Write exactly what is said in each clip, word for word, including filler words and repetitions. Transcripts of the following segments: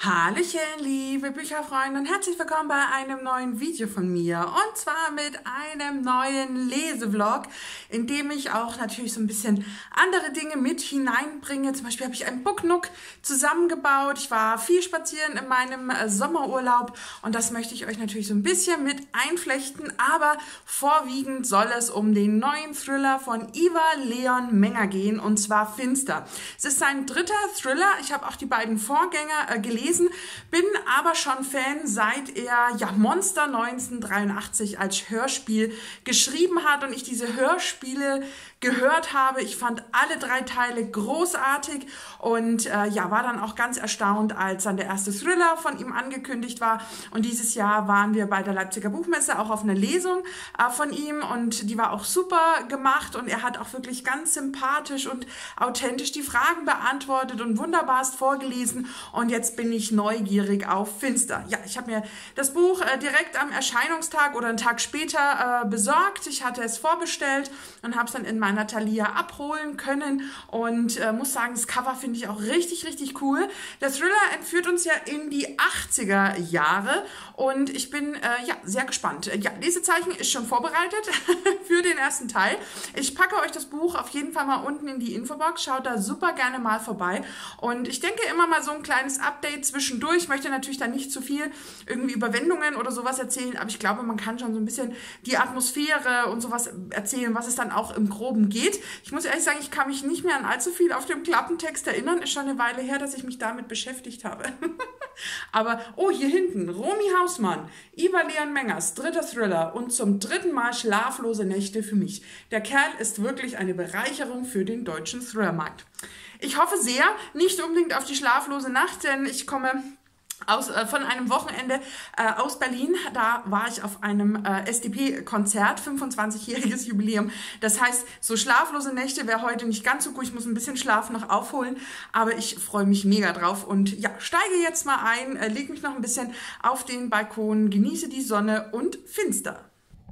Hallöchen, liebe Bücherfreunde und herzlich willkommen bei einem neuen Video von mir. Und zwar mit einem neuen Lesevlog, in dem ich auch natürlich so ein bisschen andere Dinge mit hineinbringe. Zum Beispiel habe ich einen Book-Nook zusammengebaut. Ich war viel spazieren in meinem Sommerurlaub und das möchte ich euch natürlich so ein bisschen mit einflechten. Aber vorwiegend soll es um den neuen Thriller von Ivar Leon Menger gehen, und zwar Finster. Es ist sein dritter Thriller. Ich habe auch die beiden Vorgänger äh, gelesen. Bin aber schon Fan, seit er ja Monster neunzehnhundertdreiundachtzig als Hörspiel geschrieben hat und ich diese Hörspiele gehört habe. Ich fand alle drei Teile großartig und äh, ja, war dann auch ganz erstaunt, als dann der erste Thriller von ihm angekündigt war. Und dieses Jahr waren wir bei der Leipziger Buchmesse auch auf einer Lesung äh, von ihm und die war auch super gemacht und er hat auch wirklich ganz sympathisch und authentisch die Fragen beantwortet und wunderbarst vorgelesen. Und jetzt bin ich neugierig auf Finster. Ja, ich habe mir das Buch äh, direkt am Erscheinungstag oder einen Tag später äh, besorgt. Ich hatte es vorbestellt und habe es dann in meiner Thalia abholen können und äh, muss sagen, das Cover finde ich auch richtig, richtig cool. Der Thriller entführt uns ja in die achtziger Jahre und ich bin äh, ja sehr gespannt. Ja, Lesezeichen ist schon vorbereitet für den ersten Teil. Ich packe euch das Buch auf jeden Fall mal unten in die Infobox. Schaut da super gerne mal vorbei und ich denke immer mal so ein kleines Update zwischendurch. Ich möchte natürlich da nicht zu viel irgendwie über Wendungen oder sowas erzählen, aber ich glaube, man kann schon so ein bisschen die Atmosphäre und sowas erzählen, was es dann auch im Groben geht. Ich muss ehrlich sagen, ich kann mich nicht mehr an allzu viel auf dem Klappentext erinnern. Ist schon eine Weile her, dass ich mich damit beschäftigt habe. Aber, oh, hier hinten, Romy Hausmann, Ivar Leon Mengers dritter Thriller und zum dritten Mal schlaflose Nächte für mich. Der Kerl ist wirklich eine Bereicherung für den deutschen Thrillermarkt. Ich hoffe sehr, nicht unbedingt auf die schlaflose Nacht, denn ich komme Aus, äh, von einem Wochenende äh, aus Berlin. Da war ich auf einem äh, S D P-Konzert, fünfundzwanzigjähriges Jubiläum. Das heißt, so schlaflose Nächte wäre heute nicht ganz so gut. Ich muss ein bisschen Schlaf noch aufholen, aber ich freue mich mega drauf. Und ja, steige jetzt mal ein, äh, lege mich noch ein bisschen auf den Balkon, genieße die Sonne und Finster.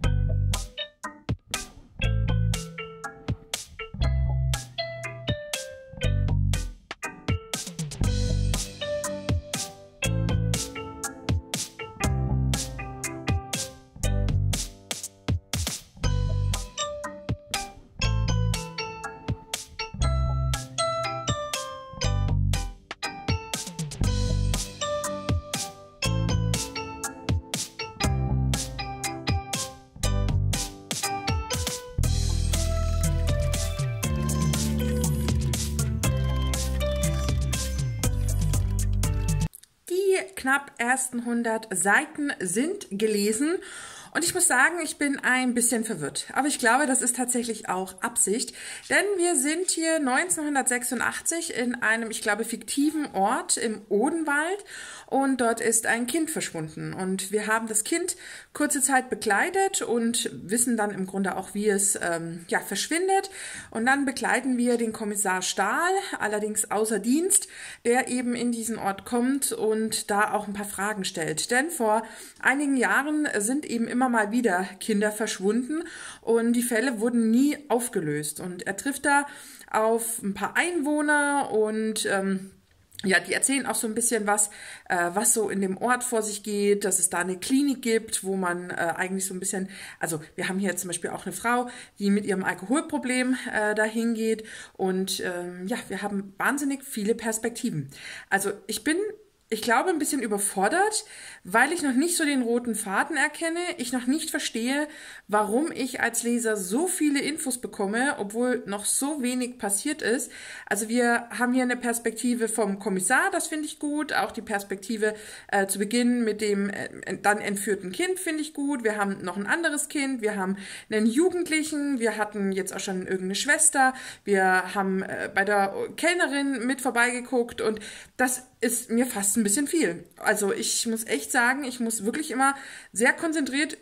Knapp ersten hundert Seiten sind gelesen und ich muss sagen, ich bin ein bisschen verwirrt. Aber ich glaube, das ist tatsächlich auch Absicht, denn wir sind hier neunzehnhundertsechsundachtzig in einem, ich glaube, fiktiven Ort im Odenwald und dort ist ein Kind verschwunden und wir haben das Kind kurze Zeit begleitet und wissen dann im Grunde auch, wie es ähm, ja, verschwindet, und dann begleiten wir den Kommissar Stahl, allerdings außer Dienst, der eben in diesen Ort kommt und da auch ein paar Fragen stellt, denn vor einigen Jahren sind eben immer mal wieder Kinder verschwunden und die Fälle wurden nie aufgelöst und er trifft da auf ein paar Einwohner und ähm, ja, die erzählen auch so ein bisschen was, äh, was so in dem Ort vor sich geht, dass es da eine Klinik gibt, wo man äh, eigentlich so ein bisschen, also wir haben hier zum Beispiel auch eine Frau, die mit ihrem Alkoholproblem äh, dahin geht und ähm, ja, wir haben wahnsinnig viele Perspektiven. Also ich bin Ich glaube, ein bisschen überfordert, weil ich noch nicht so den roten Faden erkenne, ich noch nicht verstehe, warum ich als Leser so viele Infos bekomme, obwohl noch so wenig passiert ist. Also wir haben hier eine Perspektive vom Kommissar, das finde ich gut, auch die Perspektive äh, zu Beginn mit dem äh, dann entführten Kind finde ich gut. Wir haben noch ein anderes Kind, wir haben einen Jugendlichen, wir hatten jetzt auch schon irgendeine Schwester, wir haben äh, bei der Kellnerin mit vorbeigeguckt und das ist mir fast ein bisschen viel. Also ich muss echt sagen, ich muss wirklich immer sehr konzentriert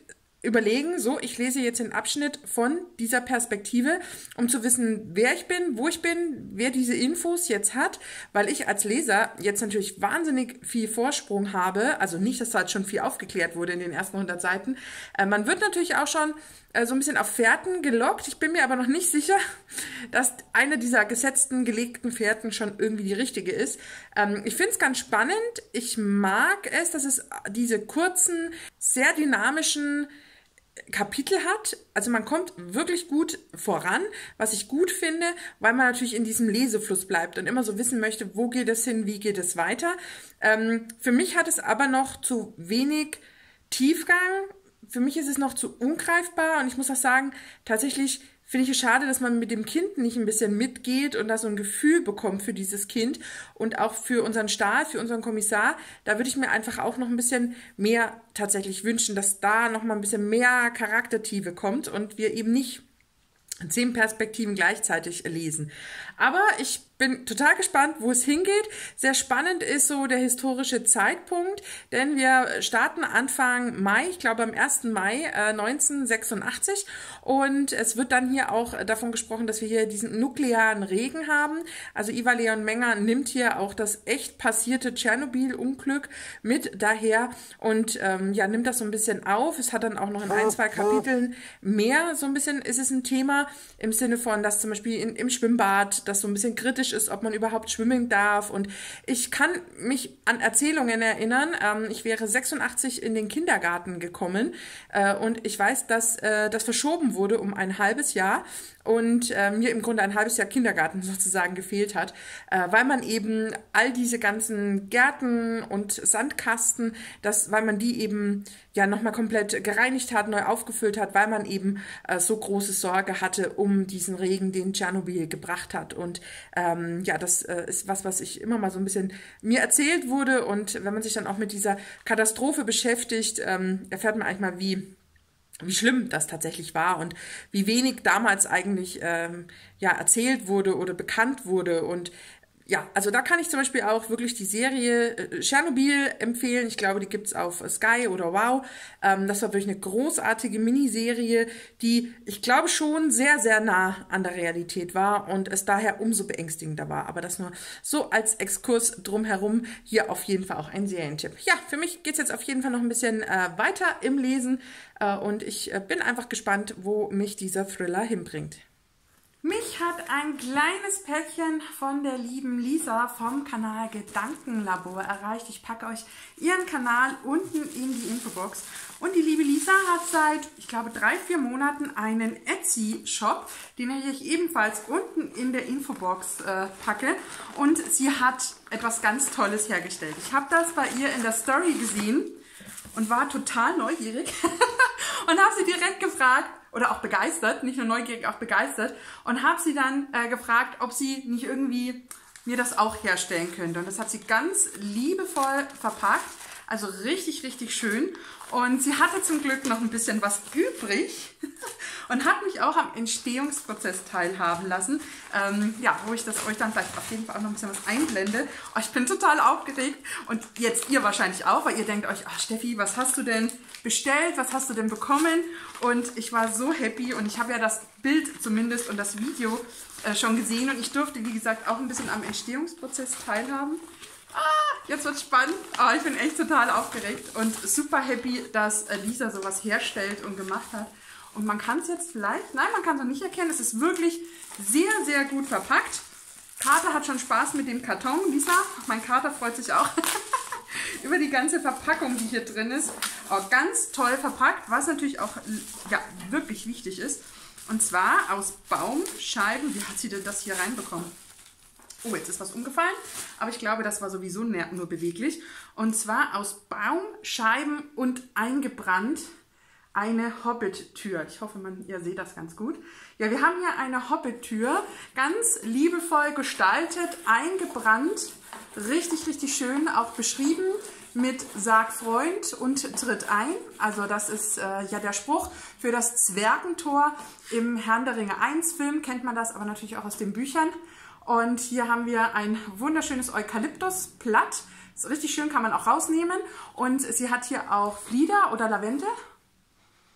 überlegen, so, ich lese jetzt den Abschnitt von dieser Perspektive, um zu wissen, wer ich bin, wo ich bin, wer diese Infos jetzt hat, weil ich als Leser jetzt natürlich wahnsinnig viel Vorsprung habe, also nicht, dass da jetzt schon viel aufgeklärt wurde in den ersten hundert Seiten. Äh, man wird natürlich auch schon äh, so ein bisschen auf Fährten gelockt, ich bin mir aber noch nicht sicher, dass eine dieser gesetzten, gelegten Fährten schon irgendwie die richtige ist. Ähm, ich finde es ganz spannend, ich mag es, dass es diese kurzen, sehr dynamischen Kapitel hat. Also man kommt wirklich gut voran, was ich gut finde, weil man natürlich in diesem Lesefluss bleibt und immer so wissen möchte, wo geht es hin, wie geht es weiter. Ähm, für mich hat es aber noch zu wenig Tiefgang. Für mich ist es noch zu ungreifbar und ich muss auch sagen, tatsächlich finde ich es schade, dass man mit dem Kind nicht ein bisschen mitgeht und da so ein Gefühl bekommt für dieses Kind und auch für unseren Staat, für unseren Kommissar. Da würde ich mir einfach auch noch ein bisschen mehr tatsächlich wünschen, dass da noch mal ein bisschen mehr Charaktertiefe kommt und wir eben nicht zehn Perspektiven gleichzeitig lesen. Aber ich bin total gespannt, wo es hingeht. Sehr spannend ist so der historische Zeitpunkt, denn wir starten Anfang Mai, ich glaube am ersten Mai äh, neunzehnhundertsechsundachtzig und es wird dann hier auch davon gesprochen, dass wir hier diesen nuklearen Regen haben. Also Ivar Leon Menger nimmt hier auch das echt passierte Tschernobyl-Unglück mit daher und ähm, ja, nimmt das so ein bisschen auf. Es hat dann auch noch in ein, zwei Kapiteln mehr, so ein bisschen ist es ein Thema im Sinne von, dass zum Beispiel in, im Schwimmbad das so ein bisschen kritisch ist, ob man überhaupt schwimmen darf. Und ich kann mich an Erzählungen erinnern. Ähm, ich wäre sechsundachtzig in den Kindergarten gekommen äh, und ich weiß, dass äh, das verschoben wurde um ein halbes Jahr und äh, mir im Grunde ein halbes Jahr Kindergarten sozusagen gefehlt hat, äh, weil man eben all diese ganzen Gärten und Sandkasten, das, weil man die eben ja nochmal komplett gereinigt hat, neu aufgefüllt hat, weil man eben äh, so große Sorge hatte um diesen Regen, den Tschernobyl gebracht hat. Und ähm, ja, das äh, ist was, was ich immer mal so ein bisschen mir erzählt wurde. Und wenn man sich dann auch mit dieser Katastrophe beschäftigt, ähm, erfährt man eigentlich mal, wie wie schlimm das tatsächlich war und wie wenig damals eigentlich ähm, ja, erzählt wurde oder bekannt wurde. Und ja, also da kann ich zum Beispiel auch wirklich die Serie äh, Tschernobyl empfehlen. Ich glaube, die gibt's auf Sky oder Wow. Ähm, das war wirklich eine großartige Miniserie, die, ich glaube, schon sehr, sehr nah an der Realität war und es daher umso beängstigender war. Aber das nur so als Exkurs drumherum. Hier auf jeden Fall auch ein Serientipp. Ja, für mich geht's jetzt auf jeden Fall noch ein bisschen äh, weiter im Lesen äh, und ich äh, bin einfach gespannt, wo mich dieser Thriller hinbringt. Mich hat ein kleines Päckchen von der lieben Lisa vom Kanal Gedankenlabor erreicht. Ich packe euch ihren Kanal unten in die Infobox. Und die liebe Lisa hat seit, ich glaube, drei, vier Monaten einen Etsy-Shop, den ich euch ebenfalls unten in der Infobox äh, packe. Und sie hat etwas ganz Tolles hergestellt. Ich habe das bei ihr in der Story gesehen und war total neugierig und habe sie direkt gefragt, oder auch begeistert, nicht nur neugierig, auch begeistert, und habe sie dann äh, gefragt, ob sie nicht irgendwie mir das auch herstellen könnte. Und das hat sie ganz liebevoll verpackt, also richtig, richtig schön. Und sie hatte zum Glück noch ein bisschen was übrig und hat mich auch am Entstehungsprozess teilhaben lassen, ähm, ja, wo ich das euch dann vielleicht auf jeden Fall auch noch ein bisschen was einblende. Oh, ich bin total aufgeregt und jetzt ihr wahrscheinlich auch, weil ihr denkt euch, ach Steffi, was hast du denn bestellt, was hast du denn bekommen? Und ich war so happy und ich habe ja das Bild zumindest und das Video äh, schon gesehen und ich durfte, wie gesagt, auch ein bisschen am Entstehungsprozess teilhaben. Ah, jetzt wird's spannend. Oh, ich bin echt total aufgeregt und super happy, dass Lisa sowas herstellt und gemacht hat. Und man kann es jetzt vielleicht, nein, man kann es noch nicht erkennen, es ist wirklich sehr, sehr gut verpackt. Kater hat schon Spaß mit dem Karton. Lisa, mein Kater freut sich auch über die ganze Verpackung, die hier drin ist. Oh, ganz toll verpackt, was natürlich auch ja, wirklich wichtig ist. Und zwar aus Baumscheiben. Wie hat sie denn das hier reinbekommen? Oh, jetzt ist was umgefallen, aber ich glaube, das war sowieso nur beweglich. Und zwar aus Baumscheiben und eingebrannt eine Hobbit-Tür. Ich hoffe, man, ihr seht das ganz gut. Ja, wir haben hier eine Hobbit-Tür, ganz liebevoll gestaltet, eingebrannt, richtig, richtig schön, auch beschrieben mit Sag Freund und tritt ein. Also das ist äh, ja der Spruch für das Zwergentor im Herrn der Ringe eins Film, kennt man das, aber natürlich auch aus den Büchern. Und hier haben wir ein wunderschönes Eukalyptusblatt. Ist richtig schön, kann man auch rausnehmen. Und sie hat hier auch Flieder oder Lavendel.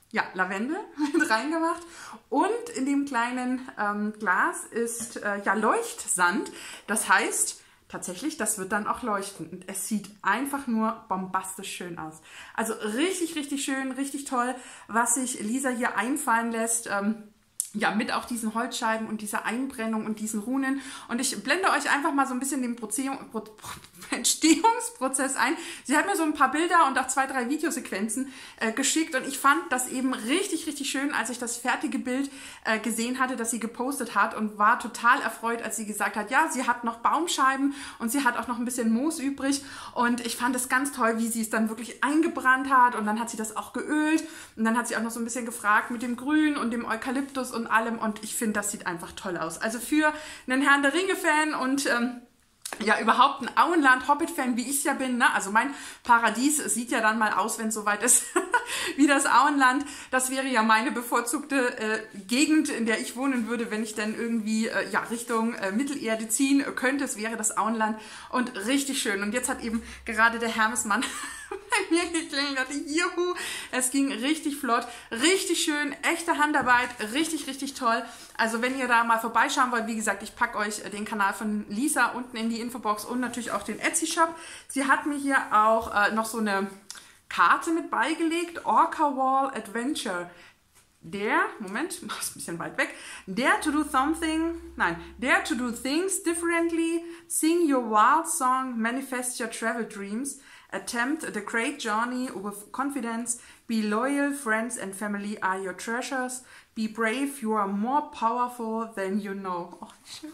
ja, Lavendel mit reingemacht. Und in dem kleinen ähm, Glas ist äh, ja Leuchtsand. Das heißt, tatsächlich, das wird dann auch leuchten. Und es sieht einfach nur bombastisch schön aus. Also richtig, richtig schön, richtig toll, was sich Lisa hier einfallen lässt. Ähm, Ja, mit auch diesen Holzscheiben und dieser Einbrennung und diesen Runen. Und ich blende euch einfach mal so ein bisschen den Proze Pro Entstehungsprozess ein. Sie hat mir so ein paar Bilder und auch zwei, drei Videosequenzen äh, geschickt. Und ich fand das eben richtig, richtig schön, als ich das fertige Bild äh, gesehen hatte, das sie gepostet hat. Und war total erfreut, als sie gesagt hat, ja, sie hat noch Baumscheiben und sie hat auch noch ein bisschen Moos übrig. Und ich fand es ganz toll, wie sie es dann wirklich eingebrannt hat. Und dann hat sie das auch geölt. Und dann hat sie auch noch so ein bisschen gefragt mit dem Grün und dem Eukalyptus und allem, und ich finde, das sieht einfach toll aus. Also für einen Herrn der Ringe-Fan und ähm, ja, überhaupt ein Auenland-Hobbit-Fan, wie ich ja bin, ne? Also mein Paradies sieht ja dann mal aus, wenn es soweit ist, wie das Auenland. Das wäre ja meine bevorzugte äh, Gegend, in der ich wohnen würde, wenn ich dann irgendwie äh, ja, Richtung äh, Mittelerde ziehen könnte. Es wäre das Auenland und richtig schön. Und jetzt hat eben gerade der Hermesmann bei mir geklingelt, dachte, juhu, es ging richtig flott, richtig schön, echte Handarbeit, richtig, richtig toll. Also wenn ihr da mal vorbeischauen wollt, wie gesagt, ich packe euch den Kanal von Lisa unten in die Infobox und natürlich auch den Etsy-Shop. Sie hat mir hier auch äh, noch so eine Karte mit beigelegt, Orca Wall Adventure. Dare, Moment, ist ein bisschen weit weg. Dare to do something, nein, dare to do things differently, sing your wild song, manifest your travel dreams, attempt the great journey with confidence, be loyal, friends and family are your treasures, be brave, you are more powerful than you know. Oh, schön.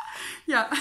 Ja,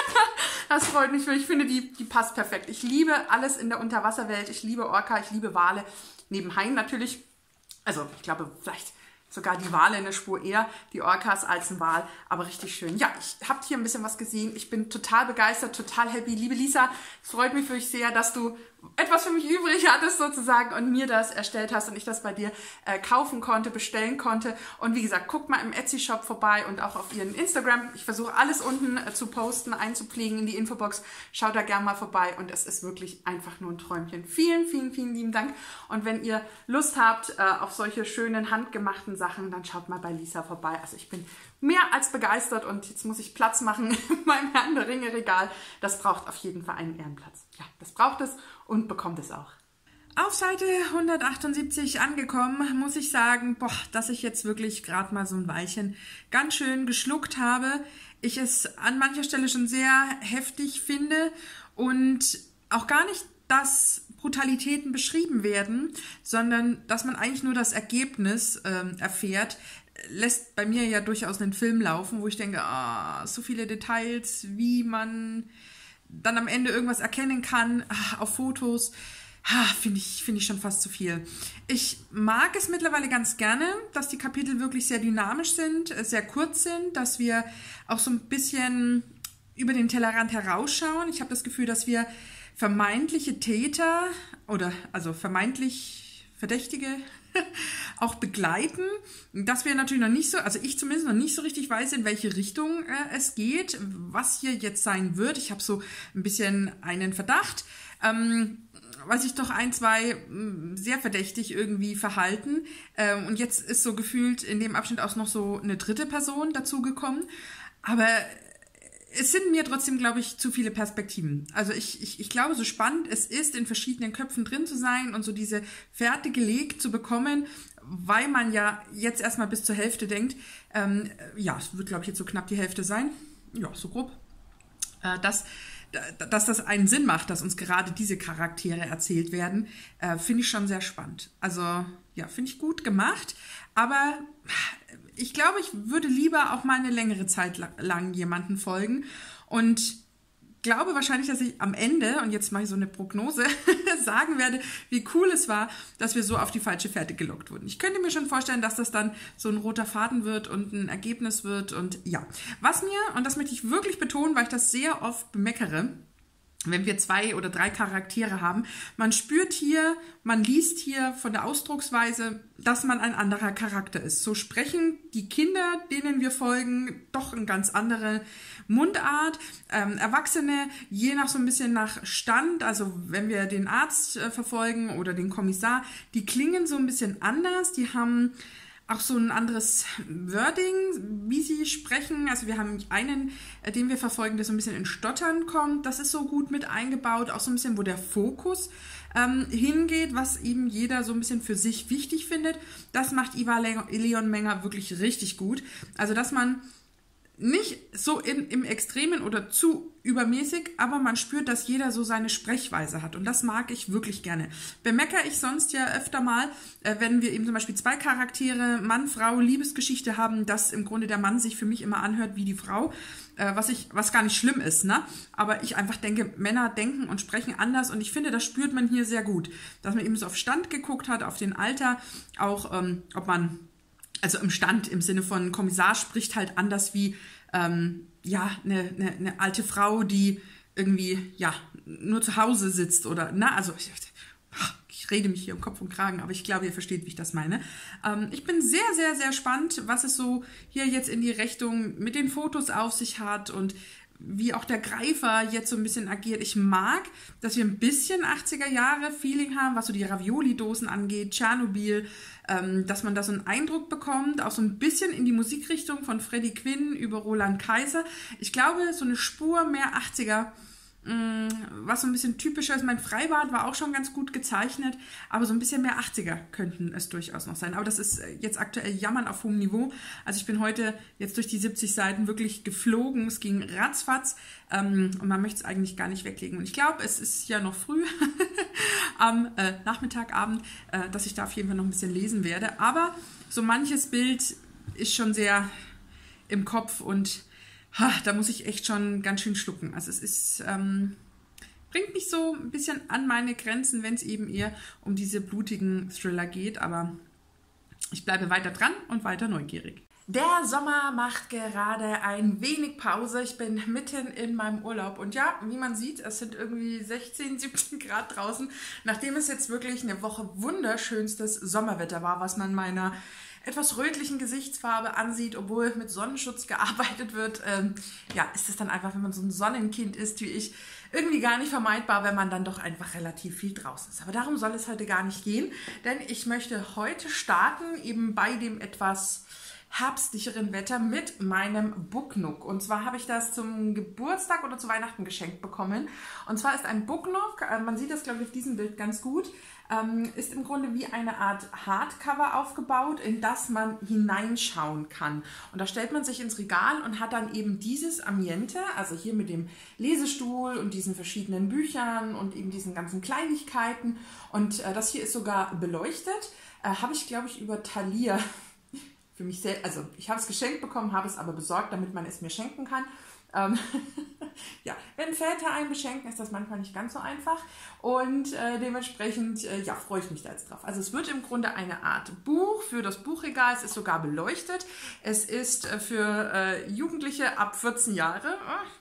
das freut mich, weil ich finde, die, die passt perfekt. Ich liebe alles in der Unterwasserwelt, ich liebe Orca, ich liebe Wale, neben Haien natürlich. Also ich glaube, vielleicht sogar die Wale eine Spur eher, die Orcas als ein Wal, aber richtig schön. Ja, ich habe hier ein bisschen was gesehen. Ich bin total begeistert, total happy. Liebe Lisa, es freut mich wirklich sehr, dass du etwas für mich übrig hattest sozusagen und mir das erstellt hast und ich das bei dir äh, kaufen konnte, bestellen konnte. Und wie gesagt, guckt mal im Etsy-Shop vorbei und auch auf ihren Instagram. Ich versuche alles unten äh, zu posten, einzupflegen in die Infobox. Schaut da gerne mal vorbei und es ist wirklich einfach nur ein Träumchen. Vielen, vielen, vielen lieben Dank. Und wenn ihr Lust habt äh, auf solche schönen handgemachten Sachen, dann schaut mal bei Lisa vorbei. Also ich bin mehr als begeistert und jetzt muss ich Platz machen in meinem Herrn der Ringe Regal. Das braucht auf jeden Fall einen Ehrenplatz. Ja, das braucht es und bekommt es auch. Auf Seite hundertachtundsiebzig angekommen, muss ich sagen, boah, dass ich jetzt wirklich gerade mal so ein Weilchen ganz schön geschluckt habe. Ich es an mancher Stelle schon sehr heftig finde und auch gar nicht, dass Brutalitäten beschrieben werden, sondern dass man eigentlich nur das Ergebnis ähm, erfährt, lässt bei mir ja durchaus einen Film laufen, wo ich denke, ah, so viele Details, wie man dann am Ende irgendwas erkennen kann ah, auf Fotos, ah, finde ich, finde ich schon fast zu viel. Ich mag es mittlerweile ganz gerne, dass die Kapitel wirklich sehr dynamisch sind, sehr kurz sind, dass wir auch so ein bisschen über den Tellerrand herausschauen. Ich habe das Gefühl, dass wir vermeintliche Täter oder also vermeintlich Verdächtige auch begleiten, dass wir natürlich noch nicht so, also ich zumindest noch nicht so richtig weiß, in welche Richtung äh, es geht, was hier jetzt sein wird. Ich habe so ein bisschen einen Verdacht, ähm, weil sich doch ein, zwei mh, sehr verdächtig irgendwie verhalten. Ähm, und jetzt ist so gefühlt in dem Abschnitt auch noch so eine dritte Person dazugekommen. Aber es sind mir trotzdem, glaube ich, zu viele Perspektiven. Also ich, ich, ich glaube, so spannend es ist, in verschiedenen Köpfen drin zu sein und so diese Fährte gelegt zu bekommen, weil man ja jetzt erstmal bis zur Hälfte denkt, ähm, ja, es wird, glaube ich, jetzt so knapp die Hälfte sein, ja, so grob, äh, dass, dass das einen Sinn macht, dass uns gerade diese Charaktere erzählt werden, äh, finde ich schon sehr spannend. Also, ja, finde ich gut gemacht, aber ich glaube, ich würde lieber auch mal eine längere Zeit lang jemanden folgen und glaube wahrscheinlich, dass ich am Ende, und jetzt mache ich so eine Prognose, sagen werde, wie cool es war, dass wir so auf die falsche Fährte gelockt wurden. Ich könnte mir schon vorstellen, dass das dann so ein roter Faden wird und ein Ergebnis wird und ja. Was mir, und das möchte ich wirklich betonen, weil ich das sehr oft bemeckere, wenn wir zwei oder drei Charaktere haben. Man spürt hier, man liest hier von der Ausdrucksweise, dass man ein anderer Charakter ist. So sprechen die Kinder, denen wir folgen, doch eine ganz andere Mundart. Ähm, Erwachsene, je nach so ein bisschen nach Stand, also wenn wir den Arzt äh, verfolgen oder den Kommissar, die klingen so ein bisschen anders, die haben auch so ein anderes Wording, wie sie sprechen. Also wir haben einen, den wir verfolgen, der so ein bisschen in Stottern kommt. Das ist so gut mit eingebaut, auch so ein bisschen, wo der Fokus ähm, hingeht, was eben jeder so ein bisschen für sich wichtig findet. Das macht Ivar Leon Menger wirklich richtig gut. Also dass man nicht so in, im Extremen oder zu übermäßig, aber man spürt, dass jeder so seine Sprechweise hat und das mag ich wirklich gerne. Bemeckere ich sonst ja öfter mal, äh, wenn wir eben zum Beispiel zwei Charaktere, Mann, Frau, Liebesgeschichte haben, dass im Grunde der Mann sich für mich immer anhört wie die Frau, äh, was, ich, was gar nicht schlimm ist, ne? Aber ich einfach denke, Männer denken und sprechen anders und ich finde, das spürt man hier sehr gut, dass man eben so auf Stand geguckt hat, auf den Alter, auch ähm, ob man also im Stand, im Sinne von Kommissar spricht halt anders wie ähm, ja, eine, eine, eine alte Frau, die irgendwie ja nur zu Hause sitzt oder, na, also ich, ich rede mich hier um Kopf und Kragen, aber ich glaube, ihr versteht, wie ich das meine. Ähm, ich bin sehr, sehr, sehr gespannt, was es so hier jetzt in die Richtung mit den Fotos auf sich hat und wie auch der Greifer jetzt so ein bisschen agiert. Ich mag, dass wir ein bisschen achtziger Jahre Feeling haben, was so die Ravioli-Dosen angeht, Tschernobyl, ähm, dass man da so einen Eindruck bekommt, auch so ein bisschen in die Musikrichtung von Freddie Quinn über Roland Kaiser. Ich glaube, so eine Spur mehr achtziger, mh, was so ein bisschen typischer ist. Mein Freibad war auch schon ganz gut gezeichnet, aber so ein bisschen mehr achtziger könnten es durchaus noch sein. Aber das ist jetzt aktuell Jammern auf hohem Niveau. Also ich bin heute jetzt durch die siebzig Seiten wirklich geflogen. Es ging ratzfatz ähm, und man möchte es eigentlich gar nicht weglegen. Und ich glaube, es ist ja noch früh am äh, Nachmittag, Abend, äh, dass ich da auf jeden Fall noch ein bisschen lesen werde. Aber so manches Bild ist schon sehr im Kopf und ha, da muss ich echt schon ganz schön schlucken. Also es ist, ähm, bringt mich so ein bisschen an meine Grenzen, wenn es eben eher um diese blutigen Thriller geht. Aber ich bleibe weiter dran und weiter neugierig. Der Sommer macht gerade ein wenig Pause. Ich bin mitten in meinem Urlaub und ja, wie man sieht, es sind irgendwie sechzehn, siebzehn Grad draußen. Nachdem es jetzt wirklich eine Woche wunderschönstes Sommerwetter war, was man meiner etwas rötlichen Gesichtsfarbe ansieht, obwohl mit Sonnenschutz gearbeitet wird, ähm, ja, ist es dann einfach, wenn man so ein Sonnenkind ist wie ich, irgendwie gar nicht vermeidbar, wenn man dann doch einfach relativ viel draußen ist. Aber darum soll es heute gar nicht gehen, denn ich möchte heute starten, eben bei dem etwas herbstlicheren Wetter mit meinem Book Nook. Und zwar habe ich das zum Geburtstag oder zu Weihnachten geschenkt bekommen. Und zwar ist ein Book Nook, äh, man sieht das glaube ich auf diesem Bild ganz gut, ähm, ist im Grunde wie eine Art Hardcover aufgebaut, in das man hineinschauen kann. Und da stellt man sich ins Regal und hat dann eben dieses Ambiente, also hier mit dem Lesestuhl und diesen verschiedenen Büchern und eben diesen ganzen Kleinigkeiten. Und äh, das hier ist sogar beleuchtet, äh, habe ich glaube ich über Thalia für mich selbst, also ich habe es geschenkt bekommen, habe es aber besorgt, damit man es mir schenken kann. Ähm, ja, wenn Väter einen beschenken, ist das manchmal nicht ganz so einfach und äh, dementsprechend äh, ja, freue ich mich da jetzt drauf. Also es wird im Grunde eine Art Buch für das Buchregal, es ist sogar beleuchtet. Es ist äh, für äh, Jugendliche ab vierzehn Jahre.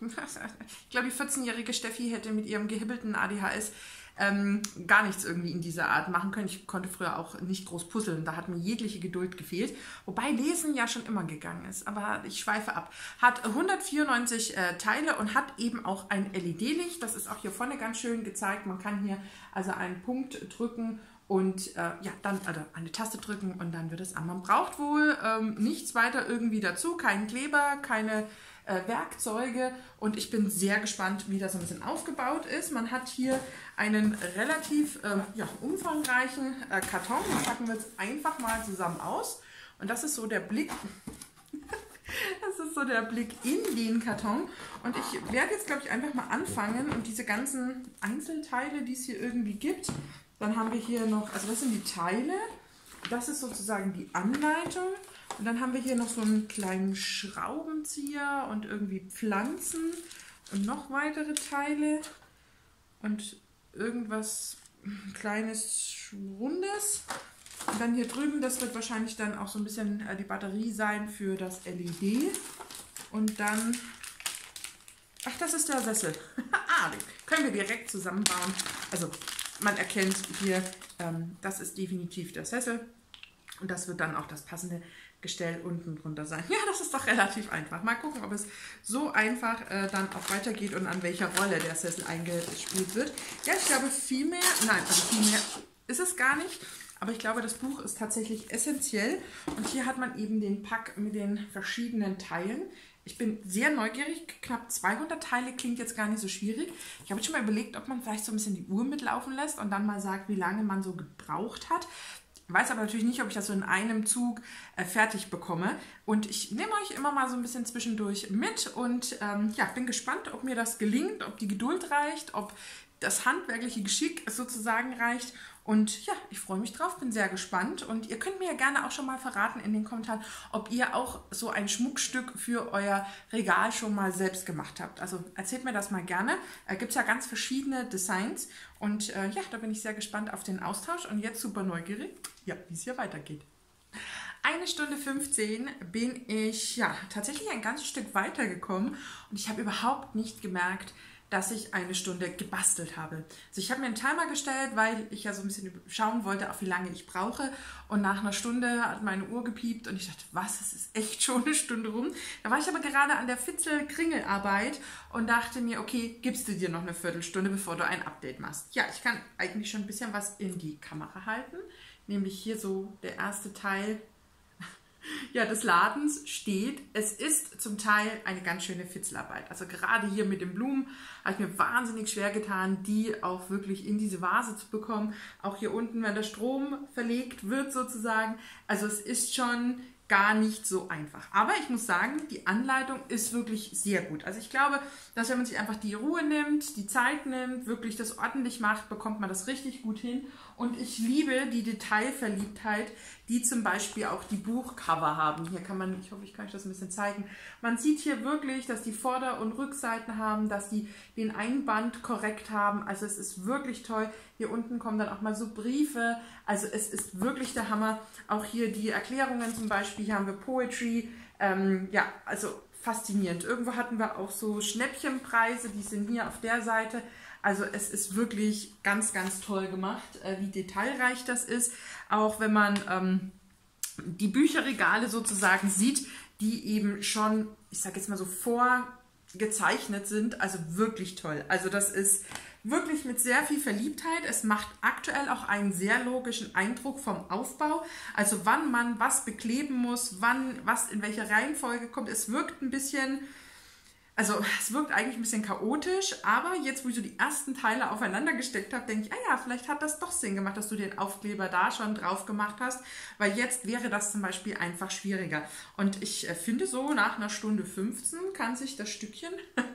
Ich glaube, die vierzehnjährige Steffi hätte mit ihrem gehibbelten A D H S Ähm, gar nichts irgendwie in dieser Art machen können. Ich konnte früher auch nicht groß puzzeln, da hat mir jegliche Geduld gefehlt. Wobei Lesen ja schon immer gegangen ist, aber ich schweife ab. Hat hundertvierundneunzig äh, Teile und hat eben auch ein L E D-Licht. Das ist auch hier vorne ganz schön gezeigt. Man kann hier also einen Punkt drücken und äh, ja, dann also eine Taste drücken und dann wird es an. Man braucht wohl ähm, nichts weiter irgendwie dazu, keinen Kleber, keine äh, Werkzeuge und ich bin sehr gespannt, wie das ein bisschen aufgebaut ist. Man hat hier einen relativ äh, ja, umfangreichen äh, Karton. Den packen wir jetzt einfach mal zusammen aus und das ist so der Blick. Das ist so der Blick in den Karton und ich werde jetzt glaube ich einfach mal anfangen und diese ganzen Einzelteile, die es hier irgendwie gibt. Dann haben wir hier noch, also das sind die Teile, das ist sozusagen die Anleitung und dann haben wir hier noch so einen kleinen Schraubenzieher und irgendwie Pflanzen und noch weitere Teile und irgendwas kleines Rundes. Und dann hier drüben, das wird wahrscheinlich dann auch so ein bisschen die Batterie sein für das L E D und dann, ach das ist der Sessel, Ah, den können wir direkt zusammenbauen. Also man erkennt hier, ähm, das ist definitiv der Sessel. Und das wird dann auch das passende Gestell unten drunter sein. Ja, das ist doch relativ einfach. Mal gucken, ob es so einfach äh, dann auch weitergeht und an welcher Rolle der Sessel eingespielt wird. Ja, ich glaube viel mehr, nein, also viel mehr ist es gar nicht. Aber ich glaube, das Buch ist tatsächlich essentiell. Und hier hat man eben den Pack mit den verschiedenen Teilen. Ich bin sehr neugierig. Knapp zweihundert Teile klingt jetzt gar nicht so schwierig. Ich habe jetzt schon mal überlegt, ob man vielleicht so ein bisschen die Uhr mitlaufen lässt und dann mal sagt, wie lange man so gebraucht hat. Ich weiß aber natürlich nicht, ob ich das so in einem Zug äh, fertig bekomme. Und ich nehme euch immer mal so ein bisschen zwischendurch mit und ähm, ja, bin gespannt, ob mir das gelingt, ob die Geduld reicht, ob das handwerkliche Geschick sozusagen reicht. Und ja, ich freue mich drauf, bin sehr gespannt. Und ihr könnt mir ja gerne auch schon mal verraten in den Kommentaren, ob ihr auch so ein Schmuckstück für euer Regal schon mal selbst gemacht habt. Also erzählt mir das mal gerne. Äh, gibt es ja ganz verschiedene Designs. Und äh, ja, da bin ich sehr gespannt auf den Austausch. Und jetzt super neugierig, ja, wie es hier weitergeht. Eine Stunde fünfzehn bin ich ja tatsächlich ein ganzes Stück weitergekommen. Und ich habe überhaupt nicht gemerkt, dass ich eine Stunde gebastelt habe. Also ich habe mir einen Timer gestellt, weil ich ja so ein bisschen schauen wollte, auf wie lange ich brauche. Und nach einer Stunde hat meine Uhr gepiept und ich dachte, was, es ist echt schon eine Stunde rum. Da war ich aber gerade an der Fitzel-Kringelarbeit und dachte mir, okay, gibst du dir noch eine Viertelstunde, bevor du ein Update machst. Ja, ich kann eigentlich schon ein bisschen was in die Kamera halten. Nämlich hier so der erste Teil ja, des Ladens steht. Es ist zum Teil eine ganz schöne Fitzelarbeit. Also gerade hier mit den Blumen habe ich mir wahnsinnig schwer getan, die auch wirklich in diese Vase zu bekommen. Auch hier unten, wenn der Strom verlegt wird sozusagen. Also es ist schon gar nicht so einfach. Aber ich muss sagen, die Anleitung ist wirklich sehr gut. Also ich glaube, dass wenn man sich einfach die Ruhe nimmt, die Zeit nimmt, wirklich das ordentlich macht, bekommt man das richtig gut hin. Und ich liebe die Detailverliebtheit, die zum Beispiel auch die Buchcover haben. Hier kann man, ich hoffe, ich kann euch das ein bisschen zeigen. Man sieht hier wirklich, dass die Vorder- und Rückseiten haben, dass die den Einband korrekt haben. Also es ist wirklich toll. Hier unten kommen dann auch mal so Briefe. Also es ist wirklich der Hammer. Auch hier die Erklärungen zum Beispiel. Hier haben wir Poetry. Ähm, ja, also faszinierend. Irgendwo hatten wir auch so Schnäppchenpreise. Die sind hier auf der Seite. Also es ist wirklich ganz, ganz toll gemacht, äh, wie detailreich das ist. Auch wenn man ähm, die Bücherregale sozusagen sieht, die eben schon, ich sage jetzt mal so, vorgezeichnet sind. Also wirklich toll. Also das ist wirklich mit sehr viel Verliebtheit. Es macht aktuell auch einen sehr logischen Eindruck vom Aufbau. Also wann man was bekleben muss, wann was in welcher Reihenfolge kommt. Es wirkt ein bisschen... Also es wirkt eigentlich ein bisschen chaotisch, aber jetzt, wo ich so die ersten Teile aufeinander gesteckt habe, denke ich, ah ja, vielleicht hat das doch Sinn gemacht, dass du den Aufkleber da schon drauf gemacht hast, weil jetzt wäre das zum Beispiel einfach schwieriger. Und ich finde so, nach einer Stunde fünfzehn kann sich das Stückchen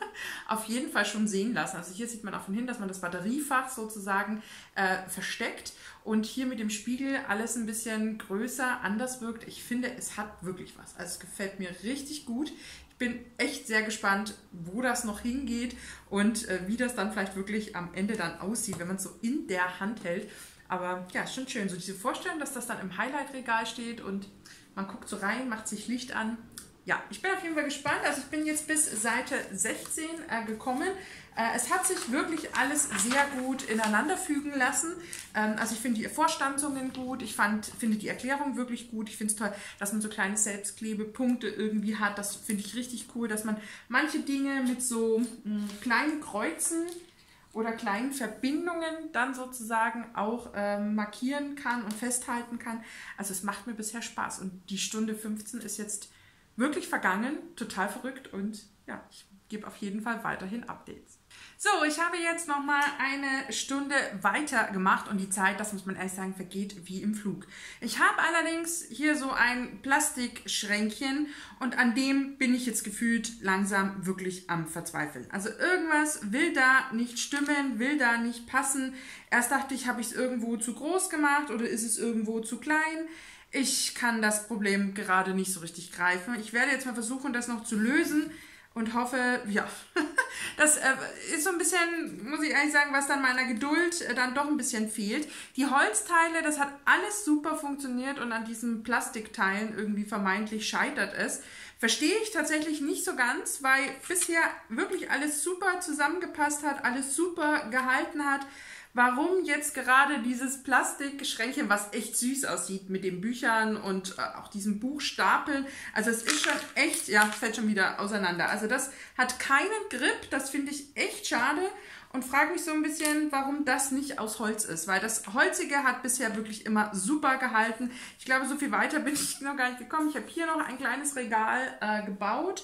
auf jeden Fall schon sehen lassen. Also hier sieht man auch von hin, dass man das Batteriefach sozusagen äh, versteckt und hier mit dem Spiegel alles ein bisschen größer, anders wirkt. Ich finde, es hat wirklich was. Also es gefällt mir richtig gut. Bin echt sehr gespannt, wo das noch hingeht und äh, wie das dann vielleicht wirklich am Ende dann aussieht, wenn man es so in der Hand hält. Aber ja, ist schon schön, so diese Vorstellung, dass das dann im Highlight-Regal steht und man guckt so rein, macht sich Licht an. Ja, ich bin auf jeden Fall gespannt. Also ich bin jetzt bis Seite sechzehn äh, gekommen. Äh, es hat sich wirklich alles sehr gut ineinander fügen lassen. Ähm, also ich finde die Vorstanzungen gut. Ich fand, finde die Erklärung wirklich gut. Ich finde es toll, dass man so kleine Selbstklebepunkte irgendwie hat. Das finde ich richtig cool, dass man manche Dinge mit so mh, kleinen Kreuzen oder kleinen Verbindungen dann sozusagen auch ähm, markieren kann und festhalten kann. Also es macht mir bisher Spaß. Und die Stunde fünfzehn ist jetzt wirklich vergangen, total verrückt und ja, ich gebe auf jeden Fall weiterhin Updates. So, ich habe jetzt noch mal eine Stunde weiter gemacht und die Zeit, das muss man ehrlich sagen, vergeht wie im Flug. Ich habe allerdings hier so ein Plastikschränkchen und an dem bin ich jetzt gefühlt langsam wirklich am Verzweifeln. Also irgendwas will da nicht stimmen, will da nicht passen. Erst dachte ich, habe ich es irgendwo zu groß gemacht oder ist es irgendwo zu klein? Ich kann das Problem gerade nicht so richtig greifen. Ich werde jetzt mal versuchen, das noch zu lösen und hoffe, ja, das äh, ist so ein bisschen, muss ich ehrlich sagen, was dann meiner Geduld äh, dann doch ein bisschen fehlt. Die Holzteile, das hat alles super funktioniert und an diesen Plastikteilen irgendwie vermeintlich scheitert es. Verstehe ich tatsächlich nicht so ganz, weil bisher wirklich alles super zusammengepasst hat, alles super gehalten hat. Warum jetzt gerade dieses Plastikschränkchen, was echt süß aussieht mit den Büchern und äh, auch diesen Buchstapeln. Also es ist schon echt, ja, fällt schon wieder auseinander. Also das hat keinen Grip, das finde ich echt schade und frage mich so ein bisschen, warum das nicht aus Holz ist. Weil das Holzige hat bisher wirklich immer super gehalten. Ich glaube, so viel weiter bin ich noch gar nicht gekommen. Ich habe hier noch ein kleines Regal äh, gebaut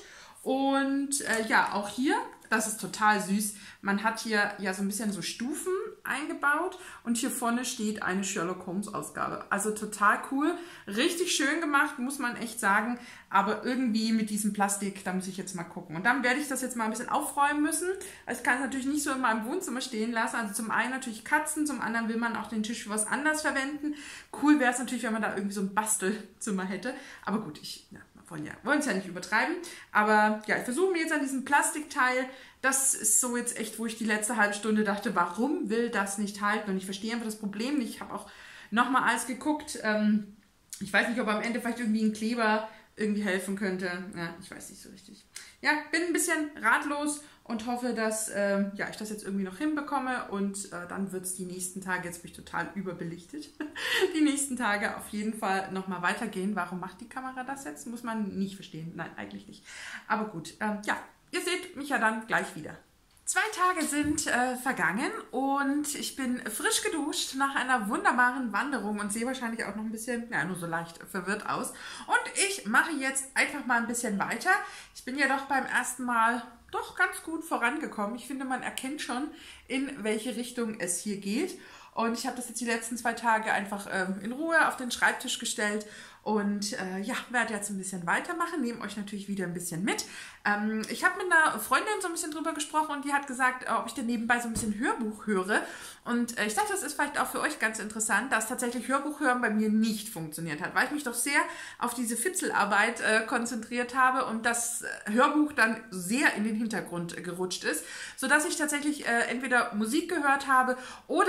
und äh, ja, auch hier. Das ist total süß. Man hat hier ja so ein bisschen so Stufen eingebaut und hier vorne steht eine Sherlock Holmes Ausgabe. Also total cool, richtig schön gemacht, muss man echt sagen. Aber irgendwie mit diesem Plastik, da muss ich jetzt mal gucken. Und dann werde ich das jetzt mal ein bisschen aufräumen müssen. Also ich kann es natürlich nicht so in meinem Wohnzimmer stehen lassen. Also zum einen natürlich Katzen, zum anderen will man auch den Tisch für was anderes verwenden. Cool wäre es natürlich, wenn man da irgendwie so ein Bastelzimmer hätte. Aber gut, ich... Ja. Wollen ja, wollen es ja nicht übertreiben, aber ja, ich versuche mir jetzt an diesem Plastikteil, das ist so jetzt echt, wo ich die letzte halbe Stunde dachte, warum will das nicht halten und ich verstehe einfach das Problem nicht. Ich habe auch nochmal alles geguckt, ähm, ich weiß nicht, ob am Ende vielleicht irgendwie ein Kleber irgendwie helfen könnte, ja, ich weiß nicht so richtig. Ja, bin ein bisschen ratlos und hoffe, dass äh, ja, ich das jetzt irgendwie noch hinbekomme und äh, dann wird es die nächsten Tage, jetzt bin ich total überbelichtet, die nächsten Tage auf jeden Fall nochmal weitergehen. Warum macht die Kamera das jetzt? Muss man nicht verstehen. Nein, eigentlich nicht. Aber gut, äh, ja, ihr seht mich ja dann gleich wieder. Zwei Tage sind äh, vergangen und ich bin frisch geduscht nach einer wunderbaren Wanderung und sehe wahrscheinlich auch noch ein bisschen, ja, nur so leicht verwirrt aus. Und ich mache jetzt einfach mal ein bisschen weiter. Ich bin ja doch beim ersten Mal doch ganz gut vorangekommen. Ich finde, man erkennt schon, in welche Richtung es hier geht. Und ich habe das jetzt die letzten zwei Tage einfach ähm, in Ruhe auf den Schreibtisch gestellt und äh, ja, werde jetzt ein bisschen weitermachen, nehme euch natürlich wieder ein bisschen mit. Ähm, ich habe mit einer Freundin so ein bisschen drüber gesprochen und die hat gesagt, äh, ob ich denn nebenbei so ein bisschen Hörbuch höre. Und äh, ich dachte, das ist vielleicht auch für euch ganz interessant, dass tatsächlich Hörbuch hören bei mir nicht funktioniert hat, weil ich mich doch sehr auf diese Fitzelarbeit äh, konzentriert habe und das Hörbuch dann sehr in den Hintergrund äh, gerutscht ist, sodass ich tatsächlich äh, entweder Musik gehört habe oder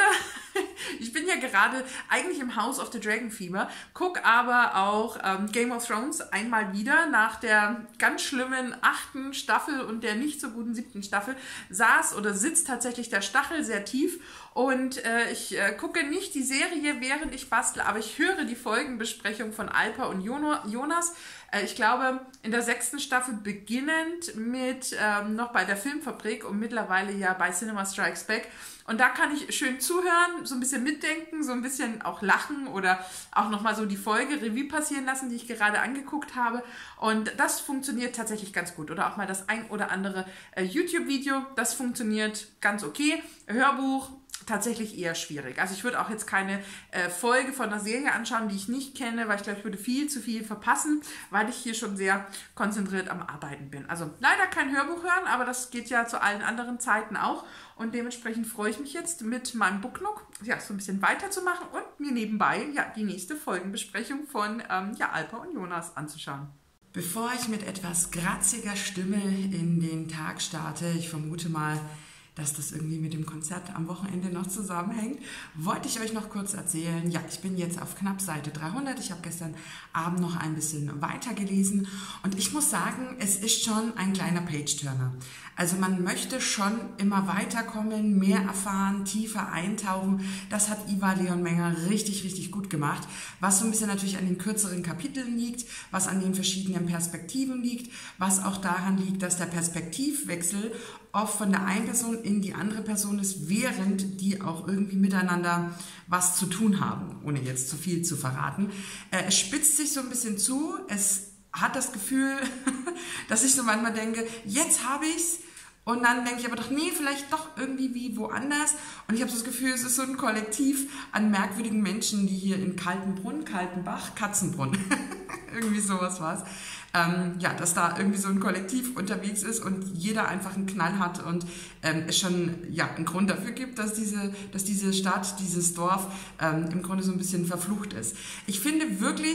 ich bin ja gerade eigentlich im House of the Dragon Fieber, gucke aber auch ähm, Game of Thrones einmal wieder nach der ganz schlimmen achten Staffel und der nicht so guten siebten Staffel saß oder sitzt tatsächlich der Stachel sehr tief und äh, ich äh, gucke nicht die Serie, während ich bastle, aber ich höre die Folgenbesprechung von Alpa und Jonas. Äh, ich glaube, in der sechsten Staffel beginnend mit ähm, noch bei der Filmfabrik und mittlerweile ja bei Cinema Strikes Back. Und da kann ich schön zuhören, so ein bisschen mitdenken, so ein bisschen auch lachen oder auch nochmal so die Folge Revue passieren lassen, die ich gerade angeguckt habe. Und das funktioniert tatsächlich ganz gut. Oder auch mal das ein oder andere äh, YouTube-Video, das funktioniert ganz okay. Hörbuch tatsächlich eher schwierig. Also ich würde auch jetzt keine äh, Folge von einer Serie anschauen, die ich nicht kenne, weil ich glaube, ich würde viel zu viel verpassen, weil ich hier schon sehr konzentriert am Arbeiten bin. Also leider kein Hörbuch hören, aber das geht ja zu allen anderen Zeiten auch. Und dementsprechend freue ich mich jetzt mit meinem Book Nook ja, so ein bisschen weiterzumachen und mir nebenbei ja die nächste Folgenbesprechung von ähm, ja, Alpa und Jonas anzuschauen. Bevor ich mit etwas gratziger Stimme in den Tag starte, ich vermute mal, dass das irgendwie mit dem Konzert am Wochenende noch zusammenhängt, wollte ich euch noch kurz erzählen. Ja, ich bin jetzt auf knapp Seite dreihundert. Ich habe gestern Abend noch ein bisschen weitergelesen und ich muss sagen, es ist schon ein kleiner Page-Turner. Also man möchte schon immer weiterkommen, mehr erfahren, tiefer eintauchen. Das hat Ivar Leon Menger richtig, richtig gut gemacht. Was so ein bisschen natürlich an den kürzeren Kapiteln liegt, was an den verschiedenen Perspektiven liegt, was auch daran liegt, dass der Perspektivwechsel oft von der einen Person in die andere Person ist, während die auch irgendwie miteinander was zu tun haben, ohne jetzt zu viel zu verraten. Äh, es spitzt sich so ein bisschen zu, es hat das Gefühl, dass ich so manchmal denke, jetzt habe ich's. Und dann denke ich aber doch, nee, vielleicht doch irgendwie wie woanders. Und ich habe so das Gefühl, es ist so ein Kollektiv an merkwürdigen Menschen, die hier in Kaltenbrunn, Kaltenbach, Katzenbrunn, irgendwie sowas war es. Ähm, ja, dass da irgendwie so ein Kollektiv unterwegs ist und jeder einfach einen Knall hat und ähm, es schon ja, einen Grund dafür gibt, dass diese, dass diese Stadt, dieses Dorf ähm, im Grunde so ein bisschen verflucht ist. Ich finde wirklich,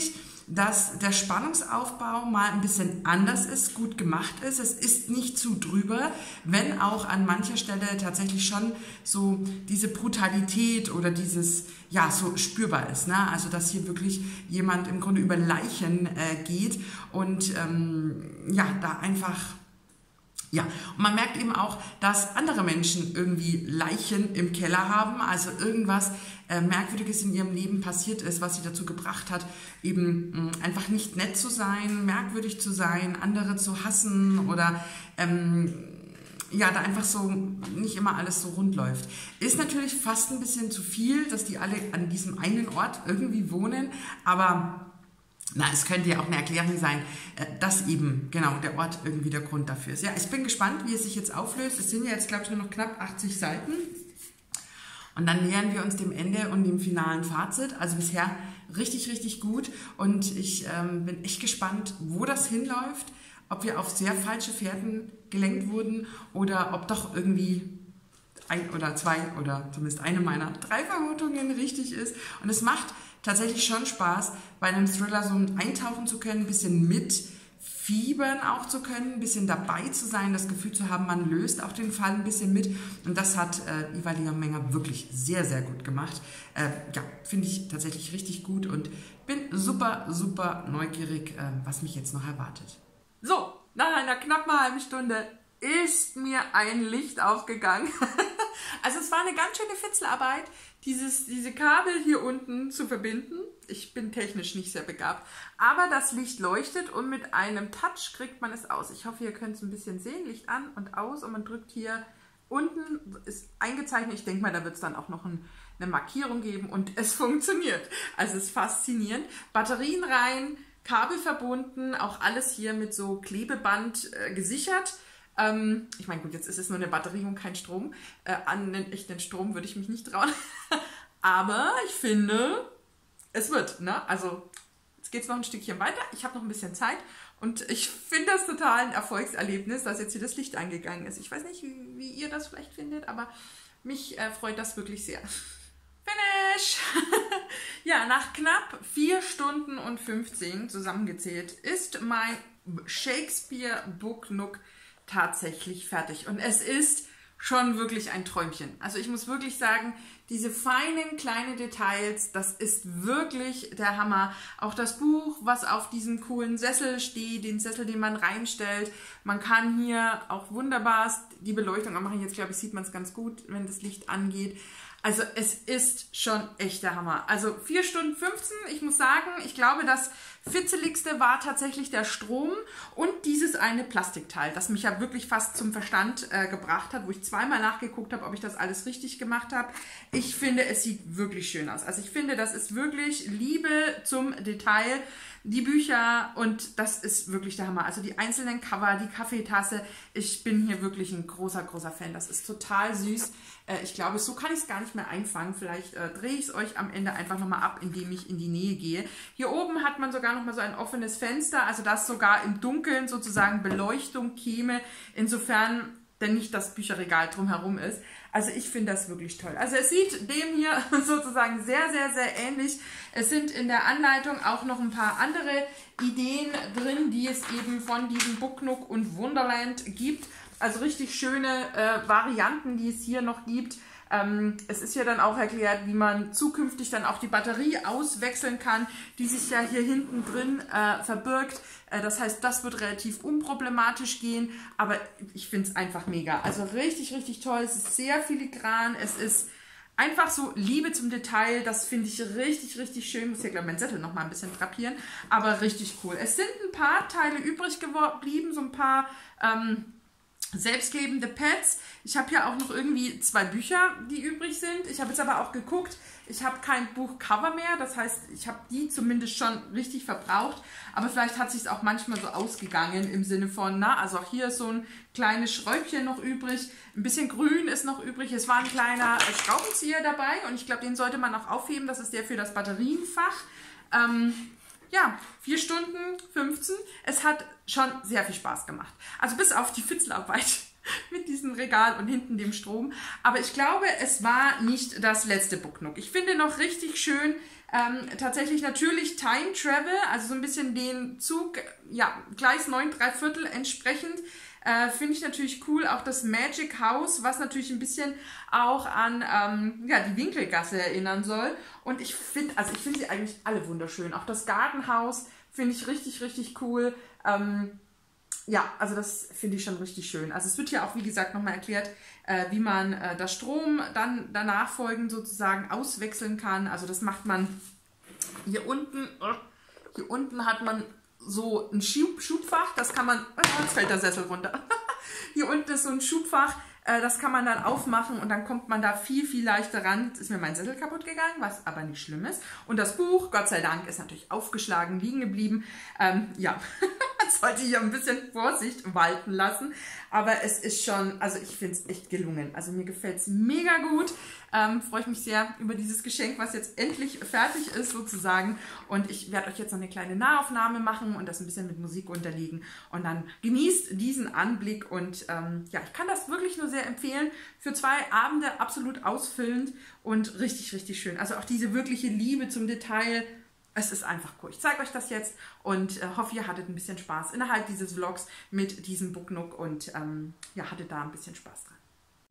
dass der Spannungsaufbau mal ein bisschen anders ist, gut gemacht ist. Es ist nicht zu drüber, wenn auch an mancher Stelle tatsächlich schon so diese Brutalität oder dieses, ja, so spürbar ist. Ne? Also, dass hier wirklich jemand im Grunde über Leichen äh, geht und ähm, ja, da einfach... Ja, und man merkt eben auch, dass andere Menschen irgendwie Leichen im Keller haben, also irgendwas äh, Merkwürdiges in ihrem Leben passiert ist, was sie dazu gebracht hat, eben mh, einfach nicht nett zu sein, merkwürdig zu sein, andere zu hassen oder ähm, ja, da einfach so nicht immer alles so rund läuft. Ist natürlich fast ein bisschen zu viel, dass die alle an diesem einen Ort irgendwie wohnen, aber... Na, es könnte ja auch eine Erklärung sein, dass eben genau der Ort irgendwie der Grund dafür ist. Ja, ich bin gespannt, wie es sich jetzt auflöst. Es sind ja jetzt, glaube ich, nur noch knapp achtzig Seiten. Und dann nähern wir uns dem Ende und dem finalen Fazit. Also bisher richtig, richtig gut. Und ich ähm, bin echt gespannt, wo das hinläuft. Ob wir auf sehr falsche Fährten gelenkt wurden oder ob doch irgendwie ein oder zwei oder zumindest eine meiner drei Vermutungen richtig ist. Und es macht tatsächlich schon Spaß, bei einem Thriller so eintauchen zu können, ein bisschen mitfiebern auch zu können, ein bisschen dabei zu sein, das Gefühl zu haben, man löst auch den Fall ein bisschen mit. Und das hat äh, Iva Leon-Menger wirklich sehr, sehr gut gemacht. Äh, ja, finde ich tatsächlich richtig gut und bin super, super neugierig, äh, was mich jetzt noch erwartet. So, nach einer knappen halben Stunde ist mir ein Licht aufgegangen. Also es war eine ganz schöne Fitzelarbeit, dieses, diese Kabel hier unten zu verbinden. Ich bin technisch nicht sehr begabt, aber das Licht leuchtet und mit einem Touch kriegt man es aus. Ich hoffe, ihr könnt es ein bisschen sehen, Licht an und aus und man drückt hier unten, ist eingezeichnet. Ich denke mal, da wird es dann auch noch ein, eine Markierung geben und es funktioniert. Also es ist faszinierend. Batterien rein, Kabel verbunden, auch alles hier mit so Klebeband äh, gesichert. Ähm, ich meine, gut, jetzt ist es nur eine Batterie und kein Strom. Äh, an den echten Strom würde ich mich nicht trauen. Aber ich finde, es wird. Ne? Also, jetzt geht es noch ein Stückchen weiter. Ich habe noch ein bisschen Zeit. Und ich finde das total ein Erfolgserlebnis, dass jetzt hier das Licht angegangen ist. Ich weiß nicht, wie, wie ihr das vielleicht findet, aber mich äh, freut das wirklich sehr. Finish! Ja, nach knapp vier Stunden und fünfzehn zusammengezählt ist mein Shakespeare Book Nook tatsächlich fertig. Und es ist schon wirklich ein Träumchen. Also ich muss wirklich sagen, diese feinen kleinen Details, das ist wirklich der Hammer. Auch das Buch, was auf diesem coolen Sessel steht, den Sessel, den man reinstellt. Man kann hier auch wunderbar die Beleuchtung anmachen. Jetzt glaube ich, sieht man es ganz gut, wenn das Licht angeht. Also es ist schon echt der Hammer. Also vier Stunden fünfzehn, ich muss sagen, ich glaube, das fitzeligste war tatsächlich der Strom und dieses eine Plastikteil, das mich ja wirklich fast zum Verstand äh, gebracht hat, wo ich zweimal nachgeguckt habe, ob ich das alles richtig gemacht habe. Ich finde, es sieht wirklich schön aus. Also ich finde, das ist wirklich Liebe zum Detail. Die Bücher und das ist wirklich der Hammer. Also die einzelnen Cover, die Kaffeetasse. Ich bin hier wirklich ein großer, großer Fan. Das ist total süß. Äh, ich glaube, so kann ich es gar nicht mehr einfangen. Vielleicht äh, drehe ich es euch am Ende einfach nochmal ab, indem ich in die Nähe gehe. Hier oben hat man sogar nochmal so ein offenes Fenster, also dass sogar im Dunkeln sozusagen Beleuchtung käme. Insofern denn nicht das Bücherregal drumherum ist. Also ich finde das wirklich toll. Also es sieht dem hier sozusagen sehr, sehr, sehr ähnlich. Es sind in der Anleitung auch noch ein paar andere Ideen drin, die es eben von diesem Book Nook und Wonderland gibt. Also richtig schöne äh, Varianten, die es hier noch gibt. Ähm, es ist ja dann auch erklärt, wie man zukünftig dann auch die Batterie auswechseln kann, die sich ja hier hinten drin äh, verbirgt. Äh, das heißt, das wird relativ unproblematisch gehen, aber ich finde es einfach mega. Also richtig, richtig toll. Es ist sehr filigran. Es ist einfach so Liebe zum Detail. Das finde ich richtig, richtig schön. Ich muss hier, glaube ich, meinen Zettel noch mal ein bisschen drapieren, aber richtig cool. Es sind ein paar Teile übrig geblieben, so ein paar... Ähm, selbstklebende Pads. Ich habe hier auch noch irgendwie zwei Bücher, die übrig sind. Ich habe jetzt aber auch geguckt, ich habe kein Buchcover mehr. Das heißt, ich habe die zumindest schon richtig verbraucht. Aber vielleicht hat sich es auch manchmal so ausgegangen im Sinne von, na, also auch hier ist so ein kleines Schräubchen noch übrig. Ein bisschen grün ist noch übrig. Es war ein kleiner Schraubenzieher dabei und ich glaube, den sollte man auch aufheben. Das ist der für das Batterienfach. Ähm, Ja, vier Stunden fünfzehn. Es hat schon sehr viel Spaß gemacht. Also bis auf die Fitzelarbeit mit diesem Regal und hinten dem Strom. Aber ich glaube, es war nicht das letzte Book Nook. Ich finde noch richtig schön, ähm, tatsächlich natürlich Time Travel, also so ein bisschen den Zug, ja, Gleis neun, drei Viertel entsprechend. Äh, finde ich natürlich cool. Auch das Magic House, was natürlich ein bisschen auch an ähm, ja, die Winkelgasse erinnern soll. Und ich finde, also ich finde sie eigentlich alle wunderschön. Auch das Gartenhaus finde ich richtig, richtig cool. Ähm, ja, also das finde ich schon richtig schön. Also es wird hier auch, wie gesagt, nochmal erklärt, äh, wie man äh, das Strom dann danach folgend sozusagen auswechseln kann. Also das macht man hier unten. Oh, hier unten hat man so ein Schub, Schubfach, das kann man, oh, jetzt fällt der Sessel runter. Hier unten ist so ein Schubfach, äh, das kann man dann aufmachen und dann kommt man da viel, viel leichter ran. Jetzt ist mir mein Sessel kaputt gegangen, was aber nicht schlimm ist. Und das Buch, Gott sei Dank, ist natürlich aufgeschlagen, liegen geblieben. Ähm, ja, das sollte ich ein bisschen Vorsicht walten lassen. Aber es ist schon, also ich finde es echt gelungen. Also mir gefällt es mega gut. Ähm, freue ich mich sehr über dieses Geschenk, was jetzt endlich fertig ist sozusagen. Und ich werde euch jetzt noch eine kleine Nahaufnahme machen und das ein bisschen mit Musik unterlegen. Und dann genießt diesen Anblick. Und ähm, ja, ich kann das wirklich nur sehr empfehlen. Für zwei Abende absolut ausfüllend und richtig, richtig schön. Also auch diese wirkliche Liebe zum Detail. Es ist einfach cool. Ich zeige euch das jetzt und äh, hoffe, ihr hattet ein bisschen Spaß innerhalb dieses Vlogs mit diesem Book Nook und ähm, ja, hattet da ein bisschen Spaß dran.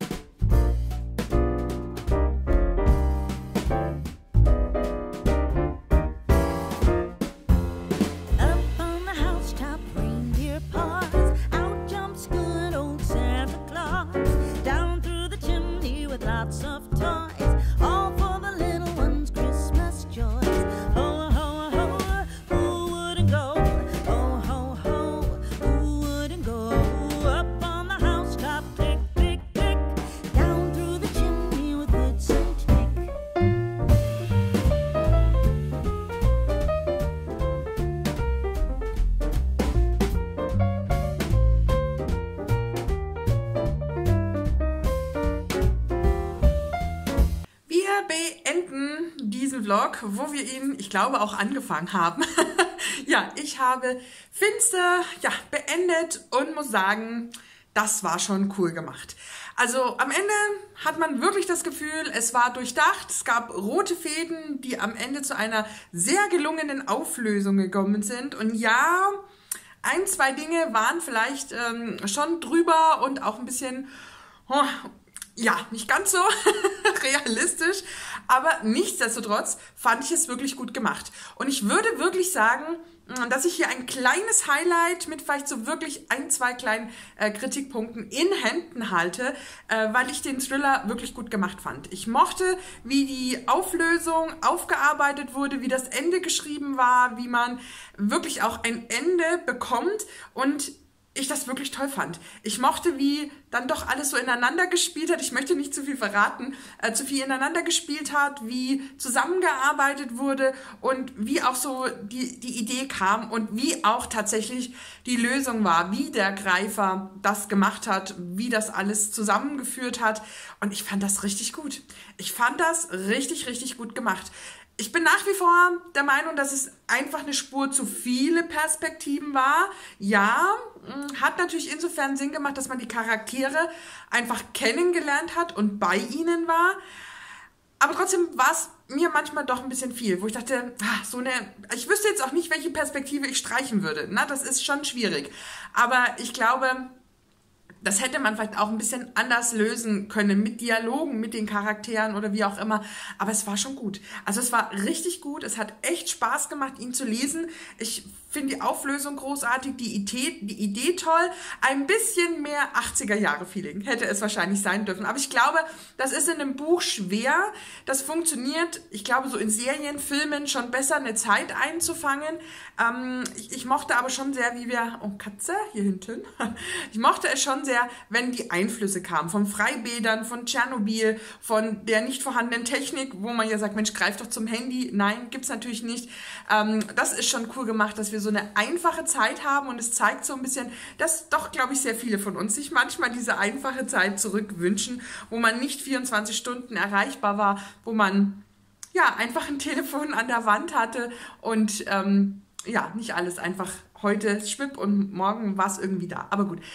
Beenden diesen Vlog, wo wir ihn, ich glaube, auch angefangen haben. Ja, ich habe Finster ja, beendet und muss sagen, das war schon cool gemacht. Also am Ende hat man wirklich das Gefühl, es war durchdacht. Es gab rote Fäden, die am Ende zu einer sehr gelungenen Auflösung gekommen sind. Und ja, ein, zwei Dinge waren vielleicht ähm, schon drüber und auch ein bisschen... Oh, ja, nicht ganz so realistisch, aber nichtsdestotrotz fand ich es wirklich gut gemacht. Und ich würde wirklich sagen, dass ich hier ein kleines Highlight mit vielleicht so wirklich ein, zwei kleinen äh, Kritikpunkten in Händen halte, äh, weil ich den Thriller wirklich gut gemacht fand. Ich mochte, wie die Auflösung aufgearbeitet wurde, wie das Ende geschrieben war, wie man wirklich auch ein Ende bekommt und ich das wirklich toll fand. Ich mochte, wie dann doch alles so ineinander gespielt hat. Ich möchte nicht zu viel verraten, äh, zu viel ineinander gespielt hat, wie zusammengearbeitet wurde und wie auch so die, die Idee kam und wie auch tatsächlich die Lösung war, wie der Greifer das gemacht hat, wie das alles zusammengeführt hat. Und ich fand das richtig gut. Ich fand das richtig, richtig gut gemacht. Ich bin nach wie vor der Meinung, dass es einfach eine Spur zu viele Perspektiven war. Ja, hat natürlich insofern Sinn gemacht, dass man die Charaktere einfach kennengelernt hat und bei ihnen war. Aber trotzdem war es mir manchmal doch ein bisschen viel, wo ich dachte, ach, so eine, ich wüsste jetzt auch nicht, welche Perspektive ich streichen würde. Na, das ist schon schwierig. Aber ich glaube, das hätte man vielleicht auch ein bisschen anders lösen können, mit Dialogen, mit den Charakteren oder wie auch immer. Aber es war schon gut. Also es war richtig gut. Es hat echt Spaß gemacht, ihn zu lesen. Ich finde die Auflösung großartig, die Idee, die Idee toll. Ein bisschen mehr achtziger-Jahre-Feeling hätte es wahrscheinlich sein dürfen. Aber ich glaube, das ist in einem Buch schwer. Das funktioniert, ich glaube, so in Serien, Filmen schon besser, eine Zeit einzufangen. Ähm, ich, ich mochte aber schon sehr, wie wir... Oh, Katze, hier hinten. Ich mochte es schon sehr, wenn die Einflüsse kamen. Von Freibädern, von Tschernobyl, von der nicht vorhandenen Technik, wo man ja sagt, Mensch, greif doch zum Handy. Nein, gibt's natürlich nicht. Ähm, das ist schon cool gemacht, dass wir so eine einfache Zeit haben und es zeigt so ein bisschen, dass doch, glaube ich, sehr viele von uns sich manchmal diese einfache Zeit zurückwünschen, wo man nicht vierundzwanzig Stunden erreichbar war, wo man ja einfach ein Telefon an der Wand hatte und ähm, ja, nicht alles einfach heute schwipp und morgen war es irgendwie da. Aber gut.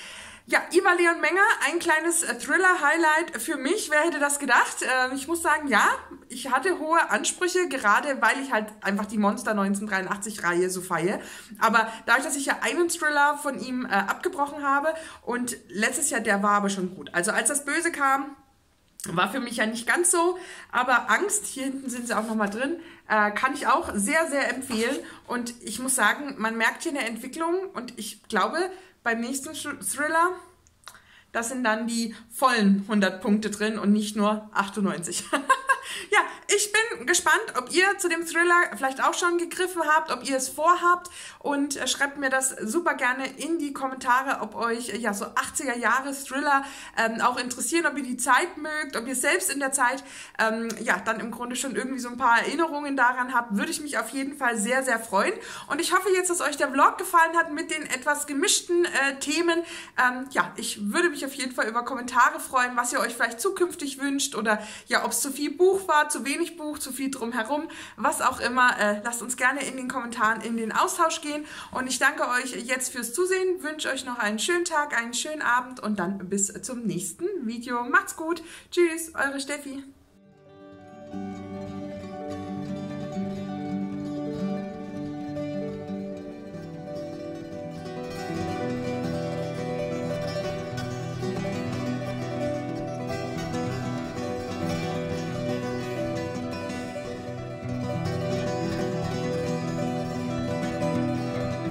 Ja, Ivar Leon Menger, ein kleines Thriller-Highlight für mich. Wer hätte das gedacht? Äh, ich muss sagen, ja, ich hatte hohe Ansprüche, gerade weil ich halt einfach die Monster neunzehnhundertdreiundachtzig-Reihe so feiere. Aber dadurch, dass ich ja einen Thriller von ihm äh, abgebrochen habe und letztes Jahr, der war aber schon gut. Also als das Böse kam, war für mich ja nicht ganz so, aber Angst, hier hinten sind sie auch nochmal drin, äh, kann ich auch sehr, sehr empfehlen. Und ich muss sagen, man merkt hier eine Entwicklung und ich glaube, beim nächsten Thriller, das sind dann die vollen hundert Punkte drin und nicht nur achtundneunzig. Ja, ich bin gespannt, ob ihr zu dem Thriller vielleicht auch schon gegriffen habt, ob ihr es vorhabt und äh, schreibt mir das super gerne in die Kommentare, ob euch äh, ja so achtziger-Jahres-Thriller ähm, auch interessieren, ob ihr die Zeit mögt, ob ihr selbst in der Zeit ähm, ja dann im Grunde schon irgendwie so ein paar Erinnerungen daran habt, würde ich mich auf jeden Fall sehr, sehr freuen. Und ich hoffe jetzt, dass euch der Vlog gefallen hat mit den etwas gemischten äh, Themen. Ähm, ja, ich würde mich auf jeden Fall über Kommentare freuen, was ihr euch vielleicht zukünftig wünscht oder ja, ob es zu viel Buch war, zu wenig Buch, zu viel drumherum, was auch immer. Äh, lasst uns gerne in den Kommentaren in den Austausch gehen und ich danke euch jetzt fürs Zusehen, wünsche euch noch einen schönen Tag, einen schönen Abend und dann bis zum nächsten Video. Macht's gut, tschüss, eure Steffi.